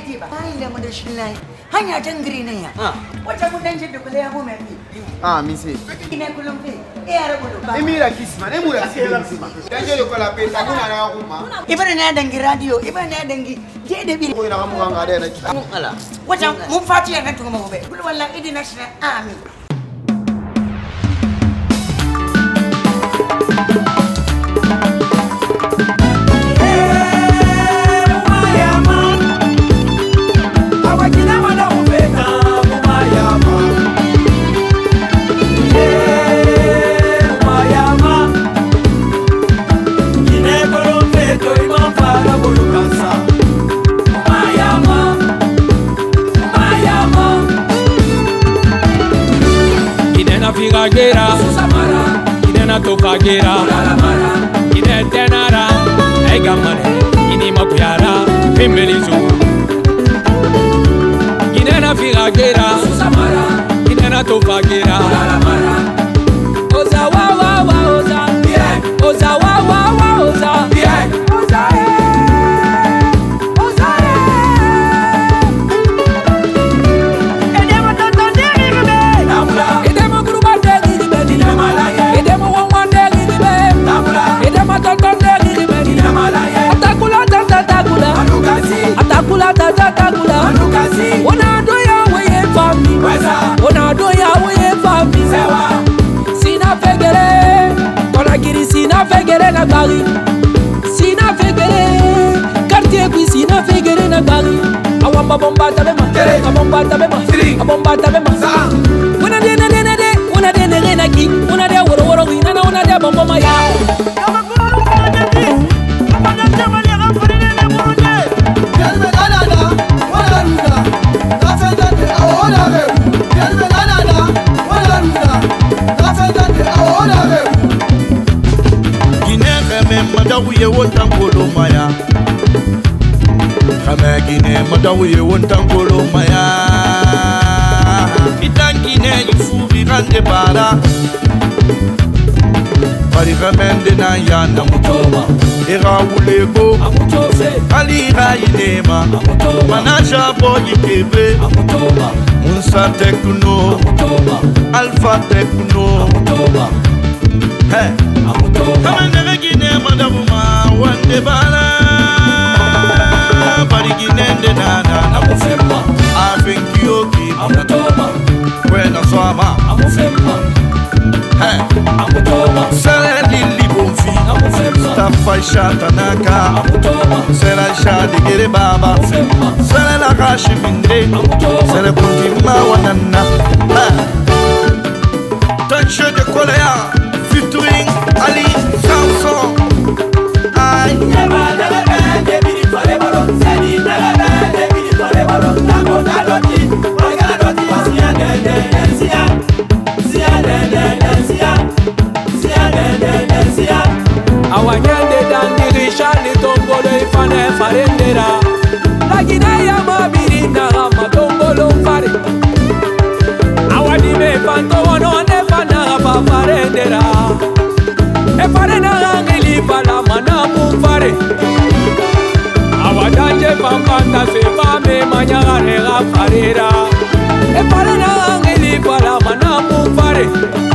tiba. Ai la mun shin lai. Hanya tangri ne ya. Wata mun dan jiddu kula ya mu mai. Mise. Ina kulum fe. Ara bulu. Emira kisma, emura kisma. Danjelo ko la peta kuna na kuma. Ibana na dangi radio, ibana na dangi je da bil. Ko ina ga mu ga da na ki. Ala. Wata mun fatiya na tuma mu be. Kul wallahi idina shi amin. Figagera, inena tofagera, ine tenara, egamane, ini makuyara, pimbelizu. Inena figagera, inena tofagera, oza wa wa wa oza, oza wa wa wa oza, oza Sina fegere, quartier qui sina fegere na bari. Awamba bomba tabema, abomba tabema, abomba tabema. Una de na ki, una de woro woro ina na una de bomba maya. Madawiye wontan kolo maya Kama Guinée madawiye wontan kolo maya Itan Guinée ifubi rande bara Bari ramende na ya na mutoba Ira ulego Ali ira inema Manaja boyi kebe Munsa tekno Alpha tekno Hey Kama nere Guinée madabuma wande bala Bari Guinée de nana Amufema Afinkiyoki Amutoma Kwena swama Amufema Hey Amutoma Sere lili bonfi Amufema Stafa shatanaka Amutoma Sere shadi gere baba Amufema Sere la kashi minde Amutoma Sere kuntima wanana Tanche de kolea Featuring Ali Samson. Aïe. Awanyande dangi rishani tombolo ifane farendera. La Guinée ya mabiri na rama tombolo fare. Awadi me fanto wono ne fana rapa farendera. E fare na rangeli fala mana mufare. Awadanje pampanta se fame manyara farera. E fare na rangeli fala mana mufare.